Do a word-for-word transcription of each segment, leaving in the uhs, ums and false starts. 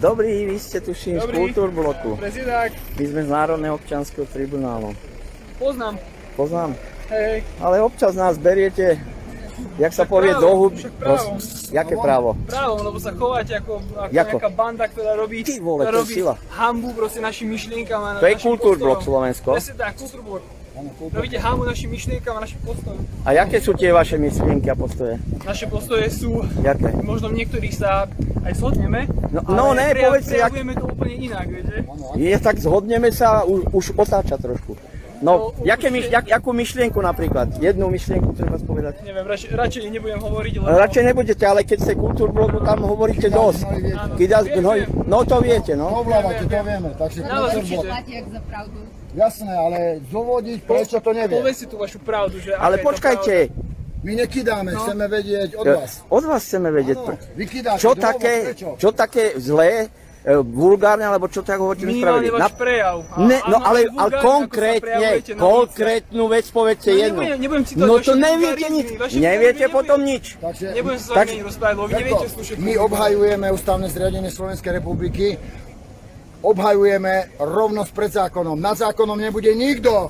Dobrý, vy ste tuším z Kultúrbloku. Prezidák. My sme z Národného občianskeho tribunálu. Poznám. Poznám. Hej. Ale občas nás beriete, jak sa povie, do huby. Právo. Jaké právo? Právo, lebo sa chováte ako, ako Jako? nejaká banda, ktorá robí, Ty vole, ktorá to je robí sila. hanbu proste našim myšlienkam. To je Kultúrblok Slovensko. Presne tak, Kultúrblok. Robíte hanbu našim myšlienkam a našim postojom. A jaké sú tie vaše myšlienky a postoje? Naše postoje sú, Jaké? možno v niektorých sa aj zhodneme, No, ale no ne, prejav, povedzte, jak... prejavujeme to úplne inak, viete? Je, tak zhodneme sa, už, už otáča trošku. No, No, jaké určite- myš, jak, jakú myšlienku napríklad? Jednu myšlienku treba spovedať. Neviem, radšej, radšej nebudem hovoriť, lebo... Radšej nebudete, ale keď ste Kultúrbloku, tam hovoríte dosť. Kida, no, no to viete, no. Ovládate, to vieme, takže No, ale Kultúrblok. určite. za pravdu. Jasné, ale zdôvodiť, prečo to nevie. Povedz si tú vašu pravdu, že... Ale aká je to počkajte, My nekydáme, chceme vedieť od vás. od vás chceme vedieť, Áno, vy kydáte, čo dôvod, také, prečo? čo také zlé, e, vulgárne, alebo čo tak hovoríte Minimálne nespravedlivé. váš prejav. A- Ne, no áno, ale, aj ale vulgárne, ako sa konkrétne, prejavujete na konkrétnu vec povedzte No, jednu. nebudem- nebudem citovať No vaše to neviete vulgarizmy, nič, vaše neviete vulgarizmy potom nebudem. nič. Takže Nebudem sa s Tak- vami ani rozprávať, lebo vy Ferko, neviete slušať. my obhajujeme ústavné zriadenie Slovenskej republiky, obhajujeme rovnosť pred zákonom. Nad zákonom nebude nikto.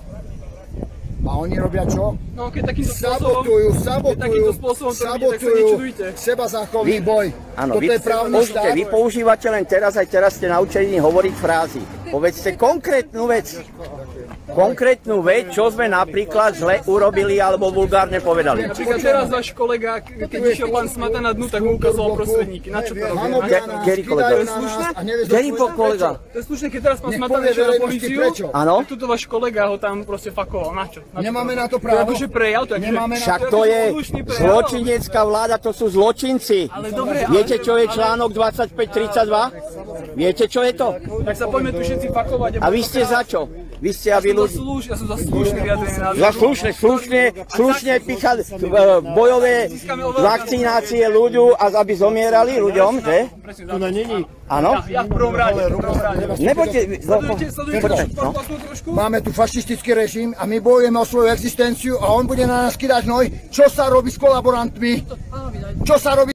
A oni robia čo? No keď takýmto spôsobom... Sabotujú, keď sabotujú, takýmto spôsobom to robíte, tak sa sabotujú nečudujte. seba záchovný boj. Áno, Toto vy, je právny použite, štát. vy používate len teraz, aj teraz ste naučení hovoriť frázy. Povedzte konkrétnu vec. Konkrétnu vec, čo sme napríklad zle urobili alebo vulgárne povedali. Napríklad teraz váš kolega, keď išiel pán Smata na dnu, tak mu ukazoval prostredníky. Na čo to robí? Áno, Ge- na nás, Geri kolega. kydajú To je na slušné? nás a nevieš Geri odpovedať, po kolega. prečo. To je slušné, keď teraz pán Nech Smata povie išiel na verejnosti políciu, prečo. Áno. tak tuto váš kolega ho tam proste fakoval. Na čo? Na čo Nemáme to? na to To je právo. akože prejav, to je akože... Nemáme na Však to. to je slušný prejav. zločinecká vláda, to sú zločinci. Ale dobre, Viete, ale- čo je článok dvadsaťpäť tridsaťdva? Viete, čo je to? Tak sa poďme tu všetci fakovať. A vy ste za čo? Vy ste, aby Ja som za ľudí... sluš- ja som za slušný vyjadrenie názoru. Za slušne, slušne, slušne píchať e, bojové vakcinácie ľuďom a aby zomierali ľuďom, že? Presne, tu na není. Áno? Ja v prvom rade, v prvom rade. Nebuďte... no, Sledujete, sledujete počkaj, našu no. podpasnú trošku? Máme tu fašistický režim a my bojujeme o svoju existenciu a on bude na nás kydať hnoj. Čo sa robí s kolaborantmi? Čo sa robí